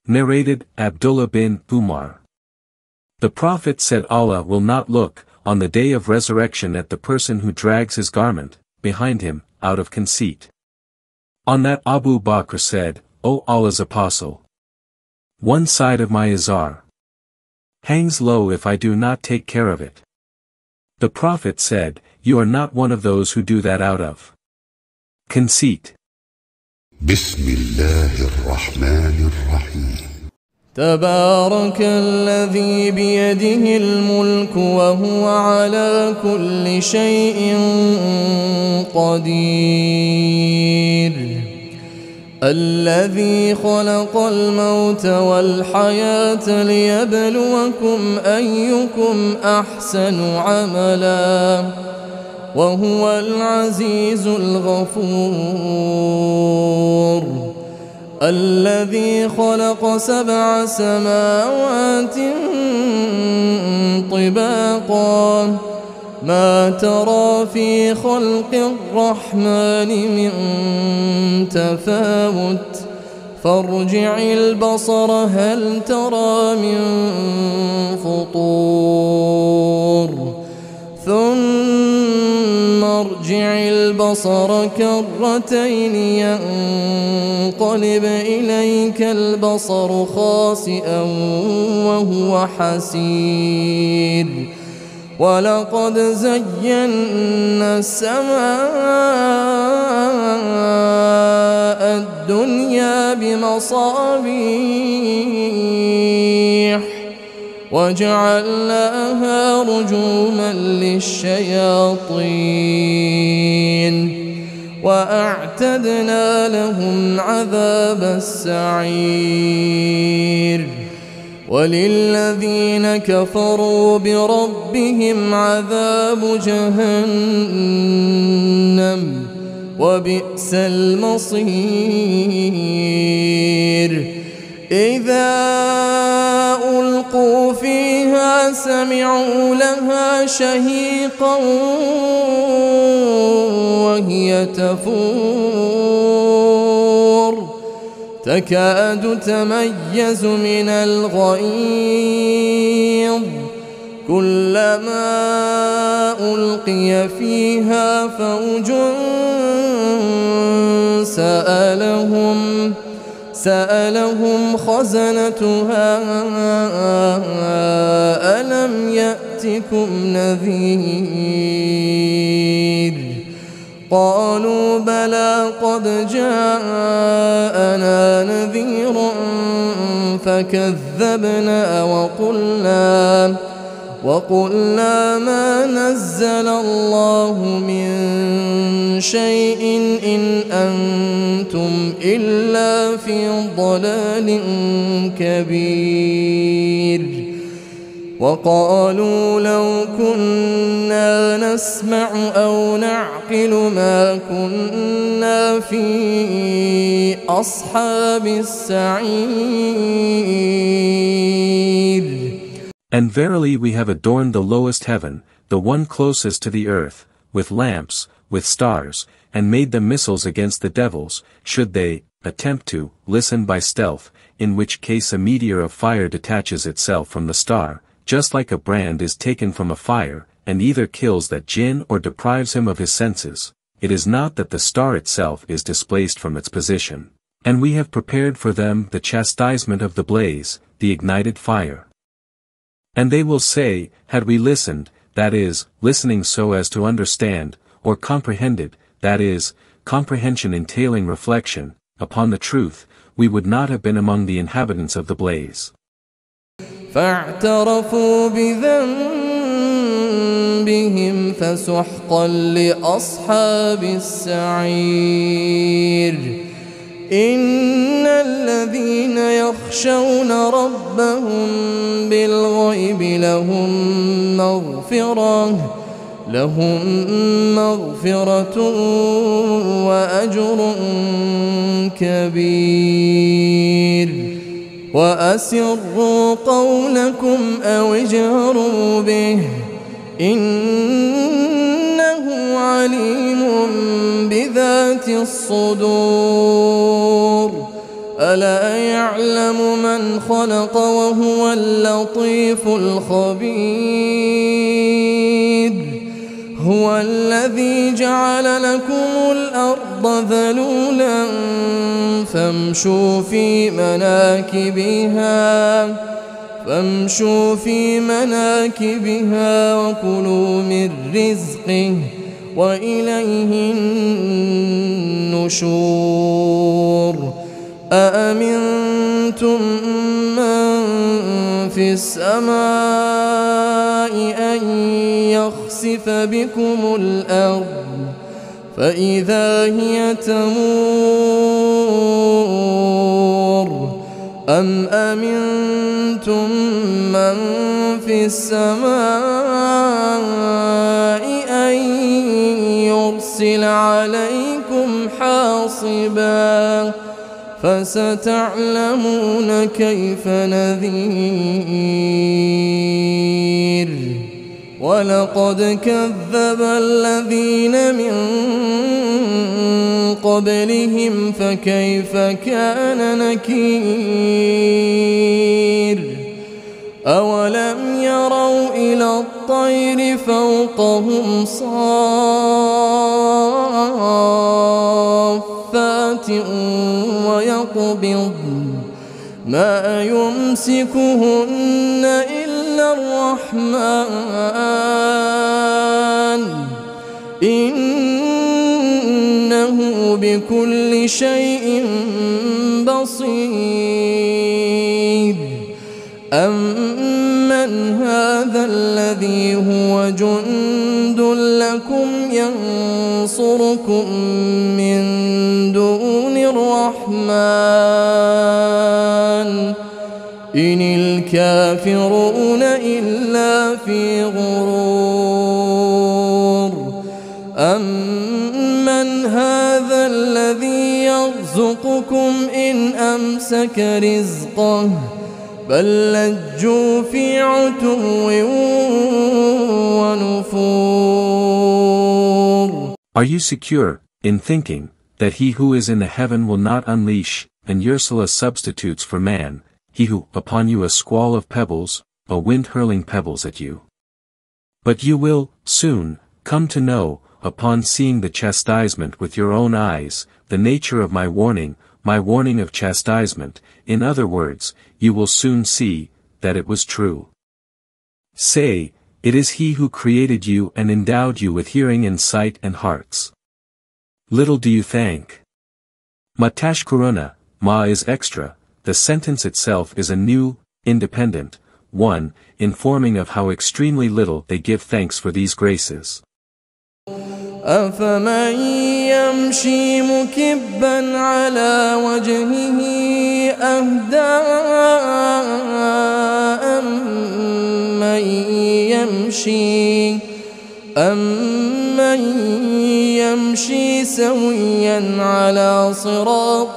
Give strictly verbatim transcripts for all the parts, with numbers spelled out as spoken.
Narrated, Abdullah bin Umar. The Prophet said, Allah will not look, on the day of resurrection, at the person who drags his garment behind him, out of conceit. On that Abu Bakr said, O Allah's Apostle, one side of my izar hangs low if I do not take care of it. The Prophet said, you are not one of those who do that out of conceit. Bismillahir Rahmanir Rahim. تبارك الذي بيده الملك وهو على كل شيء قدير الذي خلق الموت والحياة ليبلوكم أيكم أحسن عملا وهو العزيز الغفور الذي خلق سبع سماوات طباقا ما ترى في خلق الرحمن من تفاوت فارجع البصر هل ترى من فطور ثم ارجع البصر كرتين ينقلب إليك البصر خاسئا وهو حسير ولقد زينا السماء الدنيا بمصابيح وجعلناها رجوما للشياطين وأعتدنا لهم عذاب السعير وللذين كفروا بربهم عذاب جهنم وبئس المصير إذا ألقوا فيها سمعوا لها شهيقا وهي تفور تكاد تميز من الغيظ كلما ألقي فيها فوج سألهم سألهم خزنتها ألم يأتكم نذير قالوا بلى قد جاءنا نذير فكذبنا وقلنا وقلنا ما نزل الله من شيء إن أنتم إلا في ضلال كبير وقالوا لو كنا نسمع أو نعقل ما كنا في أصحاب السعير. And verily we have adorned the lowest heaven, the one closest to the earth, with lamps, with stars, and made them missiles against the devils, should they attempt to listen by stealth, in which case a meteor of fire detaches itself from the star, just like a brand is taken from a fire, and either kills that jinn or deprives him of his senses. It is not that the star itself is displaced from its position. And we have prepared for them the chastisement of the blaze, the ignited fire. And they will say, had we listened, that is, listening so as to understand, or comprehended, that is, comprehension entailing reflection, upon the truth, we would not have been among the inhabitants of the blaze. فاعترفوا بذنبهم فسحقا لأصحاب السعير إن الذين يخشون ربهم بالغيب لهم مغفرة لهم مغفرة وأجر كبير وأسروا قولكم أو اجهروا به إنه عليم بذات الصدور ألا يعلم من خلق وهو اللطيف الخبير هو الذي جعل لكم الأرض ذلولا فامشوا في مناكبها فامشوا في مناكبها وكلوا من رزقه وإليه النشور أأمنتم من في السماء أن يخسف بكم الأرض فإذا هي تمور أم أمنتم من في السماء أن يرسل عليكم حاصبا فستعلمون كيف نذير ولقد كذب الذين من قبلهم فكيف كان نكير أولم يروا إلى الطير فوقهم صافات ويقبض ما يمسكهن إلا الرحمن إنه بكل شيء بصير أمن هذا الذي هو جند لكم ينصركم من دون الرحمن إن الكافرون إلا في غرور أمن هذا الذي يرزقكم إن أمسك رزقه بل لجوا في عتو ونفور. Are you secure in thinking that he who is in the heaven will not unleash an Ursulus substitutes for man, he who upon you a squall of pebbles, a wind hurling pebbles at you? But you will, soon, come to know, upon seeing the chastisement with your own eyes, the nature of my warning, my warning of chastisement, in other words, you will soon see, that it was true. Say, it is he who created you and endowed you with hearing and sight and hearts. Little do you thank. Ma tashkuruna, ma is extra, the sentence itself is a new, independent, one, informing of how extremely little they give thanks for these graces. أفمن يمشي مكبا على وجهه أهدى أمن يمشي أمن يمشي سويا على صراط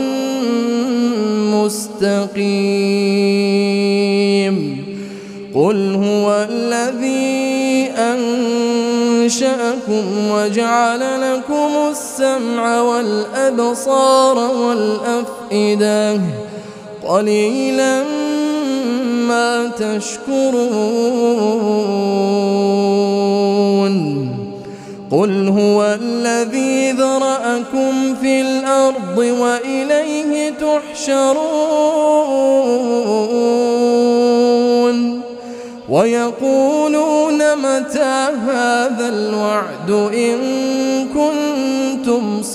مستقيم قل هو الذي أنشأكم وجعل لكم السمع والأبصار والأفئدة قليلا ما تشكرون قل هو الذي ذرأكم في الأرض وإليه تحشرون ويقولون متى هذا الوعد إن كنتم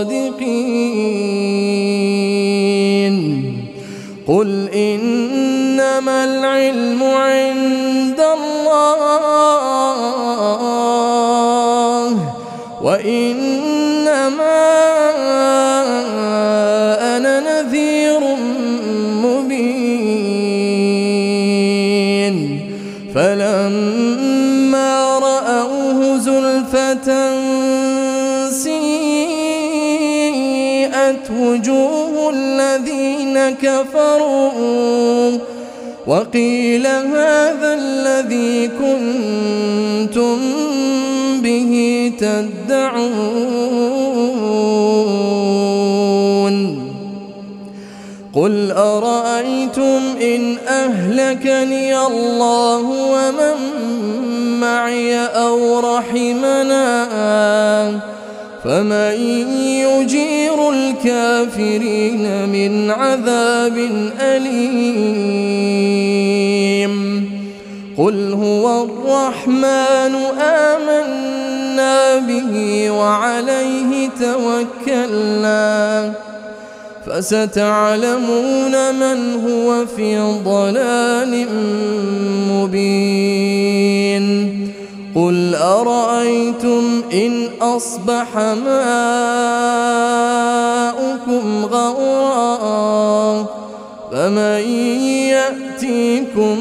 صادقين قل إنما العلم عند الله وإنما أنا نذير مبين فلما رأوه زلفة سيئت وجوه الذين كفروا وقيل هذا الذي كنتم به تدعون قل أرأيتم إن أهلكني الله ومن معي أو رحمنا فمن يجير الكافرين من عذاب أليم قل هو الرحمن آمنا به وعليه توكلنا فستعلمون من هو في ضلال مبين قل أرأيتم إن أصبح ماؤكم غورا فمن يأتيكم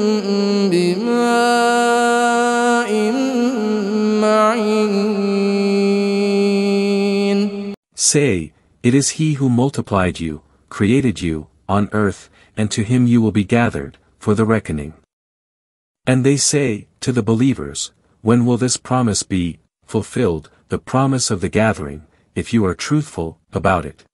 بماء معين. Say, it is he who multiplied you, created you, on earth, and to him you will be gathered, for the reckoning. And they say, to the believers, when will this promise be fulfilled, the promise of the gathering, if you are truthful about it?